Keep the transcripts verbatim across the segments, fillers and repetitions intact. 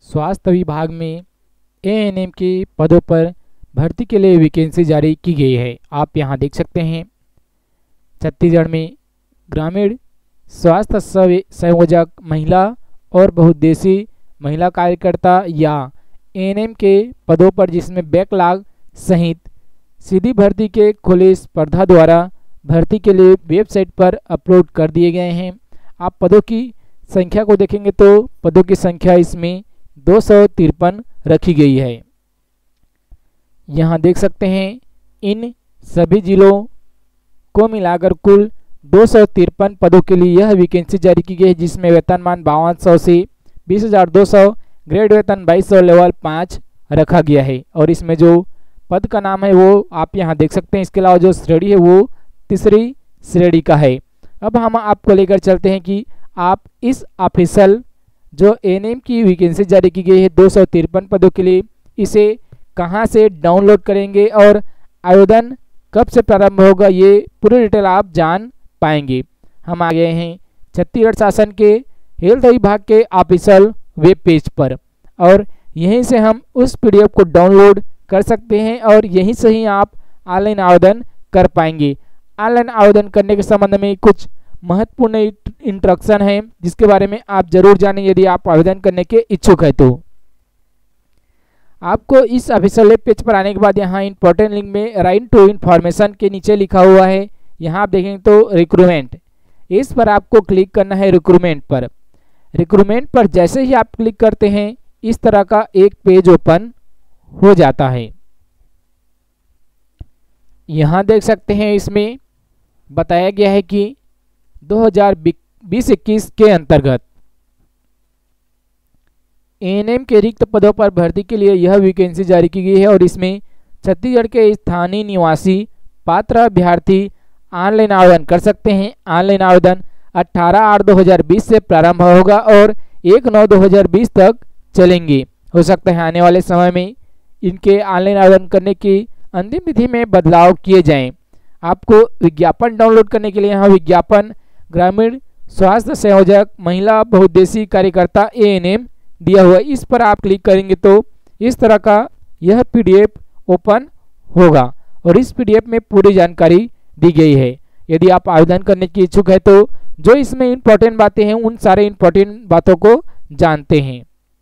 स्वास्थ्य विभाग में ए एन एम के पदों पर भर्ती के लिए वैकेंसी जारी की गई है। आप यहां देख सकते हैं छत्तीसगढ़ में ग्रामीण स्वास्थ्य संयोजक महिला और बहुउद्देशीय महिला कार्यकर्ता या ए एन एम के पदों पर, जिसमें बैकलॉग सहित सीधी भर्ती के खुले स्पर्धा द्वारा भर्ती के लिए वेबसाइट पर अपलोड कर दिए गए हैं। आप पदों की संख्या को देखेंगे तो पदों की संख्या इसमें दो सौ तिरपन रखी गई है। यहाँ देख सकते हैं इन सभी जिलों को मिलाकर कुल दो सौ तिरपन पदों के लिए यह वैकेंसी जारी की गई है, जिसमें वेतनमान बावन सौ से बीस हजार दो सौ, ग्रेड वेतन बाईस सौ, लेवल पाँच रखा गया है। और इसमें जो पद का नाम है वो आप यहाँ देख सकते हैं। इसके अलावा जो श्रेणी है वो तीसरी श्रेणी का है। अब हम आपको लेकर चलते हैं कि आप इस ऑफिशियल जो ए एन एम की वैकेंसी जारी की गई है दो सौ तिरपन पदों के लिए, इसे कहां से डाउनलोड करेंगे और आवेदन कब से प्रारंभ होगा, ये पूरी डिटेल आप जान पाएंगे। हम आ गए हैं छत्तीसगढ़ शासन के हेल्थ विभाग के ऑफिशियल वेब पेज पर और यहीं से हम उस पीडीएफ को डाउनलोड कर सकते हैं और यहीं से ही आप ऑनलाइन आवेदन कर पाएंगे। ऑनलाइन आवेदन करने के संबंध में कुछ महत्वपूर्ण इंस्ट्रक्शन है जिसके बारे में आप जरूर जानें यदि आप आवेदन करने के इच्छुक है। तो आपको इस ऑफिशियल वेब पेज पर आने के बाद यहाँ इंपॉर्टेंट लिंक में राइट टू इन्फॉर्मेशन के नीचे लिखा हुआ है, यहाँ आप देखेंगे तो रिक्रूटमेंट, इस पर आपको क्लिक करना है। रिक्रूटमेंट पर रिक्रूटमेंट पर जैसे ही आप क्लिक करते हैं इस तरह का एक पेज ओपन हो जाता है। यहाँ देख सकते हैं इसमें बताया गया है कि दो हज़ार बीस इक्कीस के अंतर्गत ए एन एम के रिक्त पदों पर भर्ती के लिए यह वैकेंसी जारी की गई है और इसमें छत्तीसगढ़ के स्थानीय निवासी पात्र अभ्यर्थी ऑनलाइन आवेदन कर सकते हैं। ऑनलाइन आवेदन अठारह आठ दो हज़ार बीस से प्रारंभ होगा और एक नौ दो हज़ार बीस तक चलेंगे। हो सकता है आने वाले समय में इनके ऑनलाइन आवेदन करने की अंतिम तिथि में बदलाव किए जाएं। आपको विज्ञापन डाउनलोड करने के लिए यहाँ विज्ञापन ग्रामीण स्वास्थ्य संयोजक महिला बहुउद्देशीय कार्यकर्ता ए एन एम दिया हुआ है, इस पर आप क्लिक करेंगे तो इस तरह का यह पीडीएफ ओपन होगा और इस पीडीएफ में पूरी जानकारी दी गई है। यदि आप आवेदन करने की इच्छुक है तो जो इसमें इंपॉर्टेंट बातें हैं उन सारे इंपॉर्टेंट बातों को जानते हैं।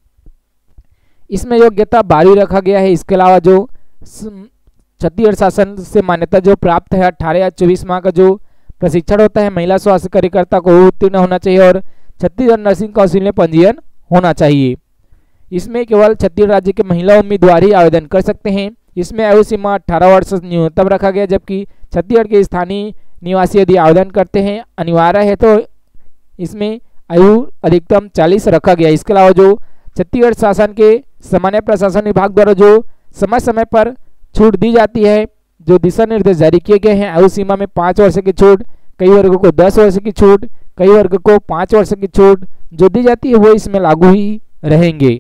इसमें योग्यता बारहवीं रखा गया है। इसके अलावा जो छत्तीसगढ़ शासन से मान्यता जो प्राप्त है अठारह या चौबीस माह का जो प्रशिक्षण होता है महिला स्वास्थ्य कार्यकर्ता को उत्तीर्ण होना चाहिए और छत्तीसगढ़ नर्सिंग काउंसिल में पंजीयन होना चाहिए। इसमें केवल छत्तीसगढ़ राज्य के महिला उम्मीदवार ही आवेदन कर सकते हैं। इसमें आयु सीमा अठारह वर्ष न्यूनतम रखा गया, जबकि छत्तीसगढ़ के स्थानीय निवासी यदि आवेदन करते हैं अनिवार्य है तो इसमें आयु अधिकतम चालीस रखा गया। इसके अलावा जो छत्तीसगढ़ शासन के सामान्य प्रशासन विभाग द्वारा जो समय समय पर छूट दी जाती है, जो दिशा निर्देश जारी किए गए हैं, आयु सीमा में पाँच वर्ष की छूट, कई वर्गों को दस वर्ष की छूट, कई वर्ग को पाँच वर्ष की छूट जो दी जाती है वो इसमें लागू ही रहेंगे।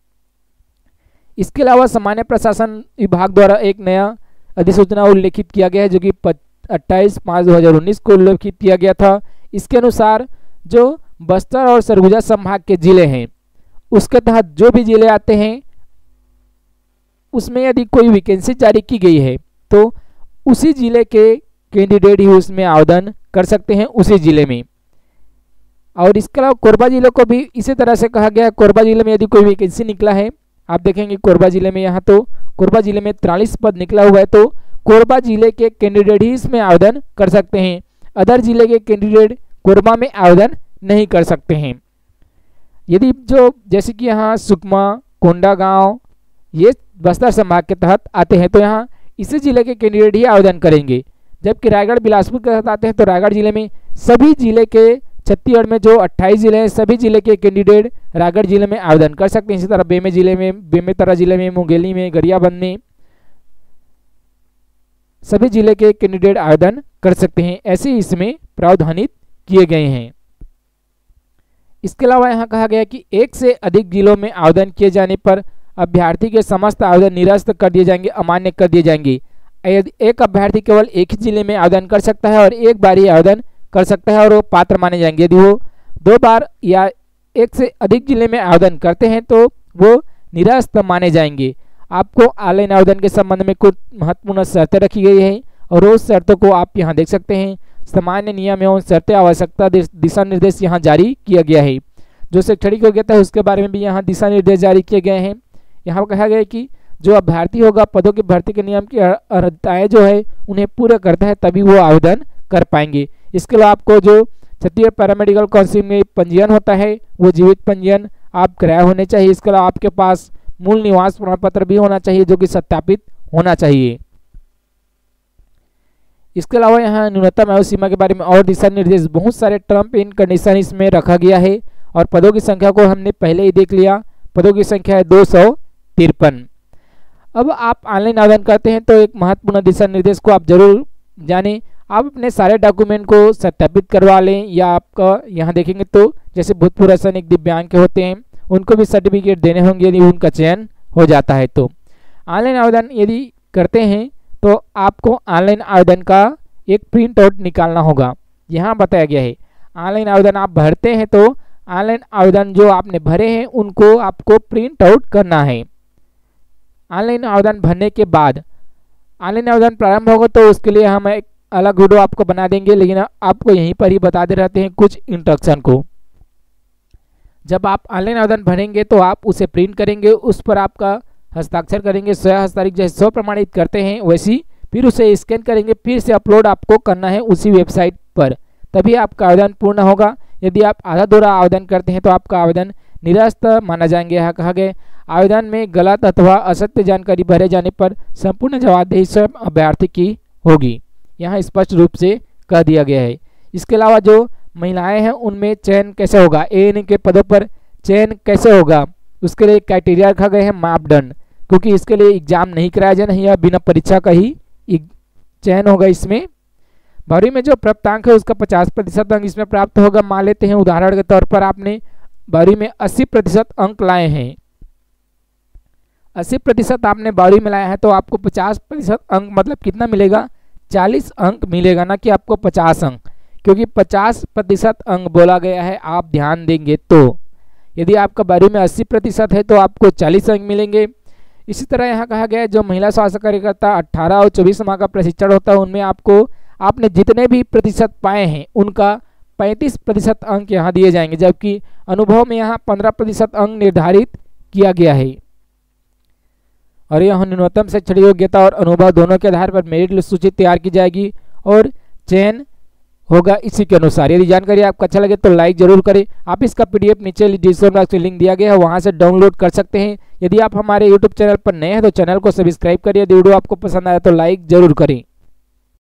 इसके अलावा सामान्य प्रशासन विभाग द्वारा एक नया अधिसूचना उल्लेखित किया गया है जो कि अट्ठाईस पाँच दो हज़ार उन्नीस को उल्लेखित किया गया था। इसके अनुसार जो बस्तर और सरगुजा संभाग के जिले हैं उसके तहत जो भी जिले आते हैं उसमें यदि कोई वैकेंसी जारी की गई है तो उसी जिले के कैंडिडेट ही उसमें आवेदन कर सकते हैं उसी जिले में। और इसके अलावा कोरबा जिले को भी इसी तरह से कहा गया है। कोरबा जिले में यदि कोई वैकेंसी निकला है, आप देखेंगे कोरबा जिले में यहाँ तो कोरबा जिले में तिरालीस पद निकला हुआ है तो कोरबा जिले के कैंडिडेट ही इसमें आवेदन कर सकते हैं। अदर जिले के कैंडिडेट कोरबा में आवेदन नहीं कर सकते हैं। यदि जो जैसे कि यहाँ सुकमा, कोंडागांव ये बस्तर संभाग के तहत आते हैं तो यहाँ इसी जिले के कैंडिडेट ही आवेदन करेंगे, जबकि रायगढ़ बिलासपुर के तहत आते हैं तो रायगढ़ जिले में सभी जिले के छत्तीसगढ़ में जो अट्ठाईस जिले हैं सभी जिले के कैंडिडेट रायगढ़ जिले में आवेदन कर सकते हैं। इसी तरह बेमे जिले में, बेमेतरा जिले में, मुंगेली में, गरियाबंद में सभी जिले के कैंडिडेट आवेदन कर सकते हैं। ऐसे इसमें प्रावधानित किए गए हैं। इसके अलावा यहाँ कहा गया कि एक से अधिक जिलों में आवेदन किए जाने पर अभ्यर्थी के समस्त आवेदन निरस्त कर दिए जाएंगे, अमान्य कर दिए जाएंगे। एक अभ्यर्थी केवल एक ही जिले में आवेदन कर सकता है और एक बार ही आवेदन कर सकता है और वो पात्र माने जाएंगे। यदि वो दो बार या एक से अधिक जिले में आवेदन करते हैं तो वो निरस्त माने जाएंगे। आपको ऑनलाइन आवेदन के संबंध में कुछ महत्वपूर्ण शर्तें रखी गई है और उस शर्तों को आप यहाँ देख सकते हैं। सामान्य नियम एवं शर्तें आवश्यकता दिशा निर्देश यहाँ जारी किया गया है। जो शैक्षणिक योग्यता है उसके बारे में भी यहाँ दिशा निर्देश जारी किए गए हैं। यहाँ कहा गया है कि जो अभ्यर्थी होगा पदों की भर्ती के नियम की अर्हताएं जो है उन्हें पूरा करता है तभी वो आवेदन कर पाएंगे। इसके अलावा आपको जो छत्तीसगढ़ पैरामेडिकल काउंसिल में पंजीयन होता है वो जीवित पंजीयन आप कराया होने चाहिए। इसके अलावा आपके पास मूल निवास प्रमाण पत्र भी होना चाहिए जो कि सत्यापित होना चाहिए। इसके अलावा यहाँ न्यूनतम आयु सीमा के बारे में और दिशा निर्देश, बहुत सारे टर्म एंड कंडीशन इसमें रखा गया है और पदों की संख्या को हमने पहले ही देख लिया। पदों की संख्या है दो सौ तिरपन। अब आप ऑनलाइन आवेदन करते हैं तो एक महत्वपूर्ण दिशा निर्देश को आप जरूर जानें। आप अपने सारे डॉक्यूमेंट को सत्यापित करवा लें या आपका यहाँ देखेंगे तो जैसे भूतपूर्व सैनिक दिव्यांग के होते हैं उनको भी सर्टिफिकेट देने होंगे यदि उनका चयन हो जाता है। तो ऑनलाइन आवेदन यदि करते हैं तो आपको ऑनलाइन आवेदन का एक प्रिंट आउट निकालना होगा। यहाँ बताया गया है ऑनलाइन आवेदन आप भरते हैं तो ऑनलाइन आवेदन जो आपने भरे हैं उनको आपको प्रिंट आउट करना है। ऑनलाइन आवेदन भरने के बाद ऑनलाइन आवेदन प्रारंभ होगा तो उसके लिए हम एक अलग वीडियो आपको बना देंगे, लेकिन आपको यहीं पर ही बताते रहते हैं कुछ इंस्ट्रक्शन को। जब आप ऑनलाइन आवेदन भरेंगे तो आप उसे प्रिंट करेंगे, उस पर आपका हस्ताक्षर करेंगे, स्वयं हस्ताक्षर जैसे स्व प्रमाणित करते हैं वैसी, फिर उसे स्कैन करेंगे, फिर से अपलोड आपको करना है उसी वेबसाइट पर, तभी आपका आवेदन पूर्ण होगा। यदि आप आधा दोहरा आवेदन करते हैं तो आपका आवेदन निरस्त माना जाएंगे। यहाँ कहा गया आवेदन में गलत अथवा असत्य जानकारी भरे जाने पर संपूर्ण जवाबदेही स्वयं अभ्यर्थी की होगी, यहाँ स्पष्ट रूप से कह दिया गया है। इसके अलावा जो महिलाएं हैं उनमें चयन कैसे होगा, एएनएम के पदों पर चयन कैसे होगा, उसके लिए क्राइटेरिया रखा गया है, मापदंड, क्योंकि इसके लिए एग्जाम नहीं कराया जाना है, यह बिना परीक्षा का ही चयन होगा। इसमें बारहवीं में जो प्राप्तांक है उसका पचास प्रतिशत अंक इसमें प्राप्त होगा। मान लेते हैं उदाहरण के तौर पर आपने बारहवीं में अस्सी प्रतिशत अंक लाए हैं, अस्सी प्रतिशत आपने बारहवीं में लाया है तो आपको पचास प्रतिशत अंक मतलब कितना मिलेगा, चालीस अंक मिलेगा, ना कि आपको पचास अंक, क्योंकि पचास प्रतिशत अंक बोला गया है। आप ध्यान देंगे तो यदि आपका बारहवीं में अस्सी प्रतिशत है तो आपको चालीस अंक मिलेंगे। इसी तरह यहाँ कहा गया है जो महिला स्वास्थ्य कार्यकर्ता अट्ठारह और चौबीस माह का प्रशिक्षण होता है उनमें आपको आपने जितने भी प्रतिशत पाए हैं उनका पैंतीस प्रतिशत अंक यहाँ दिए जाएंगे, जबकि अनुभव में यहाँ पंद्रह प्रतिशत अंक निर्धारित किया गया है। और यह न्यूनतम शैक्षणिक योग्यता और अनुभव दोनों के आधार पर मेरिट लिस्ट सूची तैयार की जाएगी और चयन होगा इसी के अनुसार। यदि जानकारी आपको अच्छा लगे तो लाइक जरूर करें। आप इसका पीडीएफ नीचे डिस्क्रिप्शन बॉक्स में लिंक दिया गया है, वहां से डाउनलोड कर सकते हैं। यदि आप हमारे यूट्यूब चैनल पर नए हैं तो चैनल को सब्सक्राइब करिए। यदि वीडियो आपको पसंद आया तो लाइक जरूर करें।